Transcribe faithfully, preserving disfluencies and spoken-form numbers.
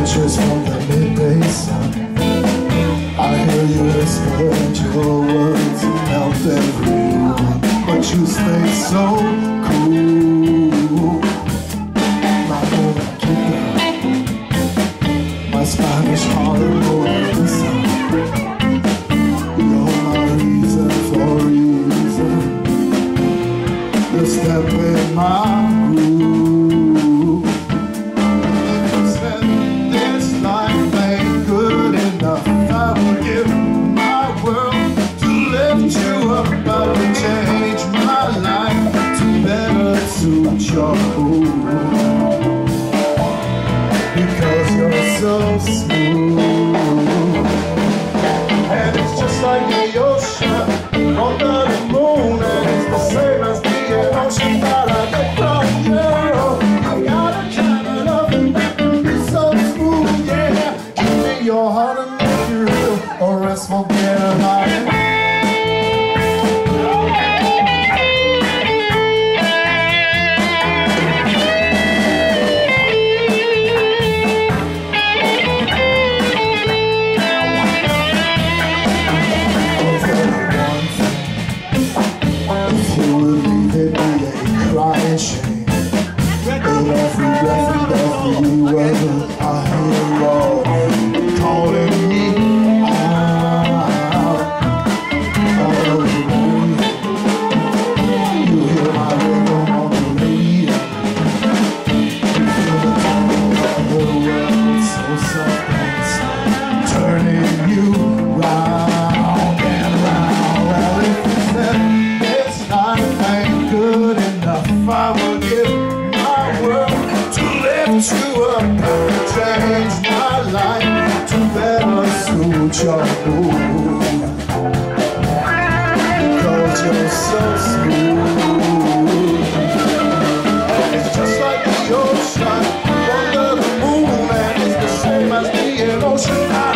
pictures from the midday sun. I hear you whisper and your words melt everyone, but you stay so cool. My Mona my Spanish Harlem Lisa. You're my reason for reason. You step in my groove. You said this life ain't good enough. I would give my world to lift you up. I would change my life to better suit your mood. Because you're so smooth. And it's just like the ocean under the moon, and it's the same as the emotion that I get from you. I got a kind of loving that can be so smooth, yeah. Give me your heart and make it real, or else forget about it. Shame. In every breath and every word, I hear your name calling me out. Oh, you hear my rhythm on the radio. You feel the tempo of the world so soft and slow, turning you round and round. Well, if you said this life ain't good enough, I would give my world to lift you up and change my life to better suit your mood. Because you're so smooth. It's just like the ocean under the moon, and it's the same as the ocean.